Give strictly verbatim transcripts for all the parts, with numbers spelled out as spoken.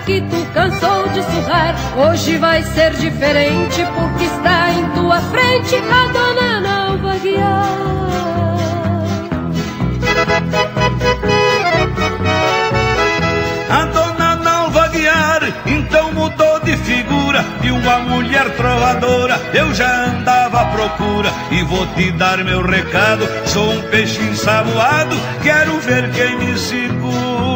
que tu cansou de surrar. Hoje vai ser diferente, porque está em tua frente a dona Nalva Aguiar. A dona Nalva Aguiar então mudou de figura, de uma mulher trovadora eu já andava à procura. E vou te dar meu recado, sou um peixe ensaboado, quero ver quem me segura.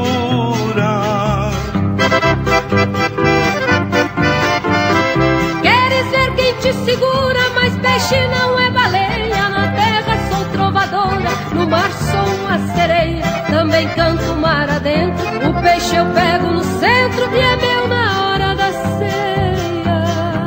Queres ver quem te segura, mas peixe não é baleia. Na terra sou trovadora, no mar sou uma sereia. Também canto mar adentro, o peixe eu pego no centro e é meu na hora da ceia.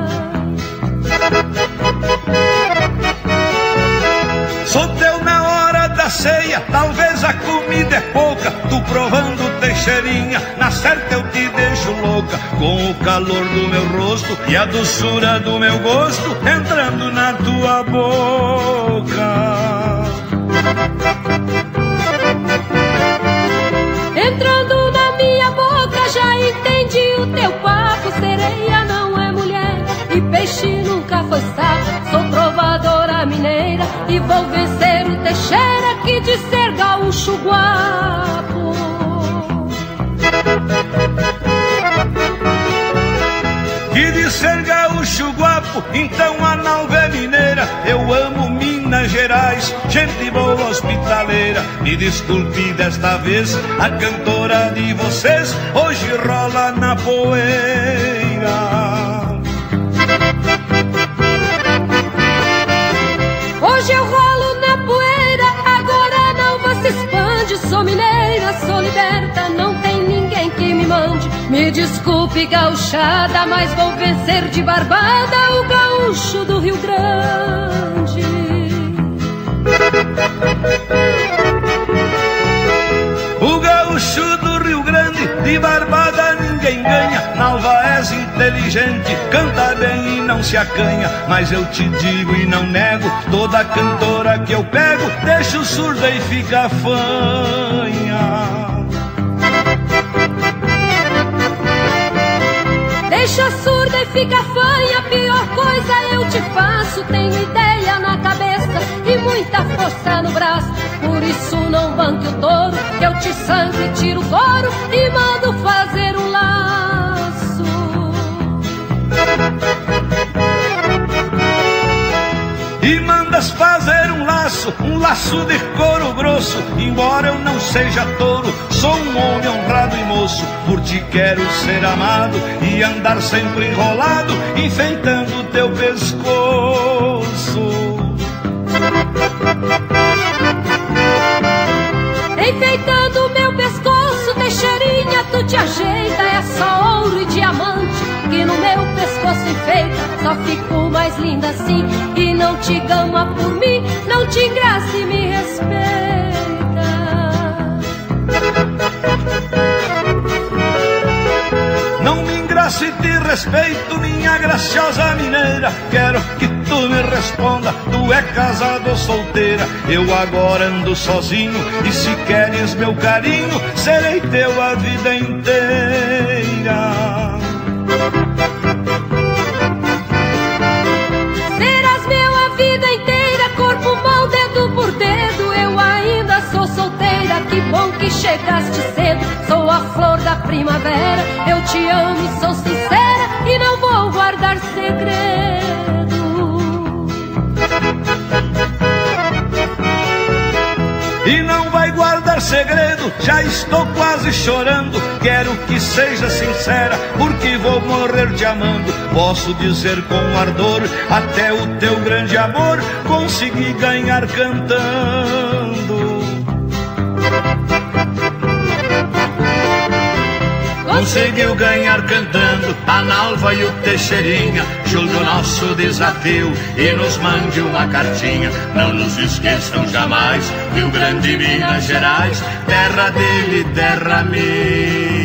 Sou teu na hora da ceia, talvez a comida é pouca. Tu provando teixeirinha, na certa eu te deixo louca. Com o calor do meu rosto e a doçura do meu gosto entrando na tua boca. Entrando na minha boca, já entendi o teu papo. Sereia não é mulher e peixe nunca foi sapo. Sou trovadora mineira e vou vencer o Teixeira, que de ser gaúcho guapo. Que de ser gaúcho guapo, então a Nalva é mineira. Eu amo Minas Gerais, gente boa hospitaleira. Me desculpe desta vez, a cantora de vocês hoje rola na poeira. Hoje eu rolo na poeira, agora não você expande. Sou mineira, sou liberta, não tem ninguém que me mande. Me desculpe gauchada, mas vou vencer de barbada o gaúcho do Rio Grande. O gaúcho do Rio Grande, de barbada ninguém ganha. Nalva és inteligente, canta bem e não se acanha. Mas eu te digo e não nego, toda cantora que eu pego deixo surda e fica fanha. Deixa surda e fica fanha, pior coisa eu te faço. Tenho ideia na cabeça e muita força no braço. Por isso não banque o touro, que eu te sangue e tiro o couro e mando fazer um laço. E mandas fazer um laço, um laço de couro grosso. Embora eu não seja touro, sou um homem honrado e moço. Por ti quero ser amado e andar sempre enrolado, enfeitando teu pescoço. Enfeitando meu pescoço, Teixeirinha, tu te ajeita. É só ouro e diamante que no meu pescoço enfeita. Só fico mais linda assim e não te gama por mim. Não te engraça e me respeita. Não me engraça e te respeito, minha graciosa mineira. Quero que tu me responda, tu é casada ou solteira? Eu agora ando sozinho e se queres meu carinho, serei teu a vida inteira. Serás meu a vida inteira, corpo, mão, dedo por dedo. Eu ainda sou solteira, que bom que chegaste cedo. Sou a flor da primavera, eu te amo e sou sincera e não vou guardar segredo. E não vai guardar segredo, já estou quase chorando. Quero que seja sincera, porque vou morrer te amando. Posso dizer com ardor, até o teu grande amor consegui ganhar cantando. Conseguiu ganhar cantando a Nalva e o Teixeirinha. Julgue o nosso desafio e nos mande uma cartinha. Não nos esqueçam jamais, Rio Grande, Minas Gerais, terra dele, terra minha.